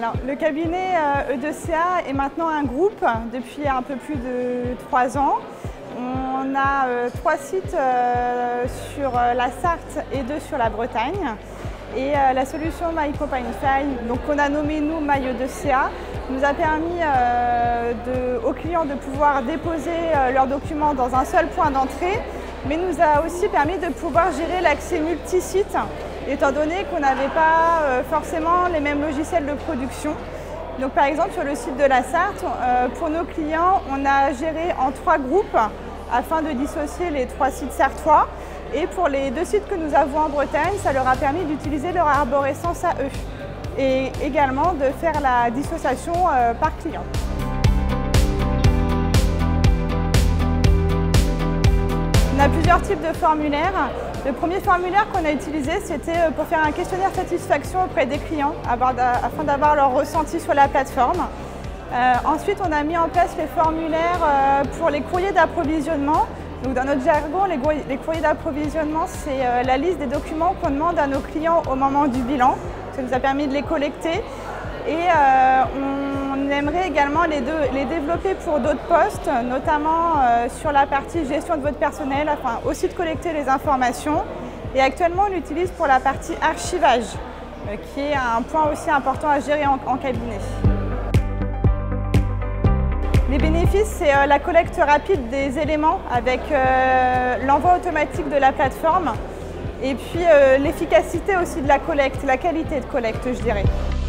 Alors, le cabinet E2CA est maintenant un groupe depuis un peu plus de 3 ans. On a 3 sites sur la Sarthe et 2 sur la Bretagne. Et la solution MyCompagneFile, donc qu'on a nommé nous MyE2CA, nous a permis aux clients de pouvoir déposer leurs documents dans un seul point d'entrée, mais nous a aussi permis de pouvoir gérer l'accès multi-site, étant donné qu'on n'avait pas forcément les mêmes logiciels de production. Donc par exemple sur le site de la Sarthe, pour nos clients, on a géré en 3 groupes afin de dissocier les 3 sites sartois. Et pour les 2 sites que nous avons en Bretagne, ça leur a permis d'utiliser leur arborescence à eux et également de faire la dissociation par client. On a plusieurs types de formulaires. Le premier formulaire qu'on a utilisé, c'était pour faire un questionnaire de satisfaction auprès des clients afin d'avoir leur ressenti sur la plateforme. Ensuite, on a mis en place les formulaires pour les courriers d'approvisionnement. Donc, dans notre jargon, les courriers d'approvisionnement, c'est la liste des documents qu'on demande à nos clients au moment du bilan. Ça nous a permis de les collecter. Et on aimerait également les développer pour d'autres postes, notamment sur la partie gestion de votre personnel, afin aussi de collecter les informations. Et actuellement, on l'utilise pour la partie archivage, qui est un point aussi important à gérer en cabinet. Les bénéfices, c'est la collecte rapide des éléments avec l'envoi automatique de la plateforme et puis l'efficacité aussi de la collecte, la qualité de collecte, je dirais.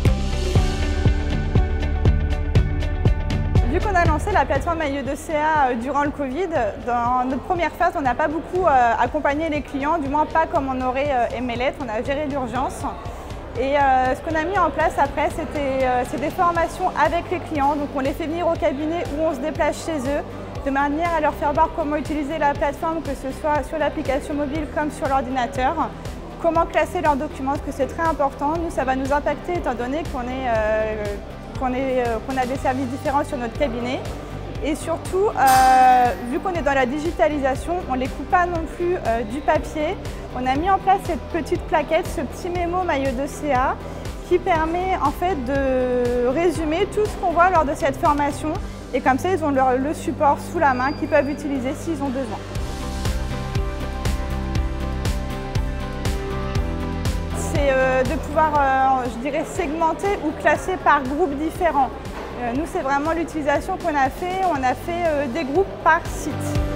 Vu qu'on a lancé la plateforme MyE2CA durant le Covid, dans notre première phase, on n'a pas beaucoup accompagné les clients, du moins pas comme on aurait aimé l'être, on a géré l'urgence. Et ce qu'on a mis en place après, c'est des formations avec les clients. Donc on les fait venir au cabinet où on se déplace chez eux, de manière à leur faire voir comment utiliser la plateforme, que ce soit sur l'application mobile comme sur l'ordinateur, comment classer leurs documents, parce que c'est très important. Nous, ça va nous impacter étant donné qu'on a des services différents sur notre cabinet. Et surtout, vu qu'on est dans la digitalisation, on ne les coupe pas non plus du papier. On a mis en place cette petite plaquette, ce petit mémo MyE2CA qui permet en fait de résumer tout ce qu'on voit lors de cette formation. Et comme ça, ils ont le support sous la main qu'ils peuvent utiliser s'ils ont besoin. C'est de pouvoir, je dirais, segmenter ou classer par groupes différents. Nous, c'est vraiment l'utilisation qu'on a fait. On a fait des groupes par site.